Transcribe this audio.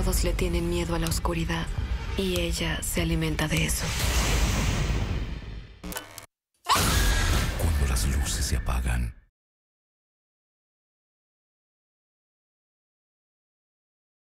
Todos le tienen miedo a la oscuridad y ella se alimenta de eso. Cuando las luces se apagan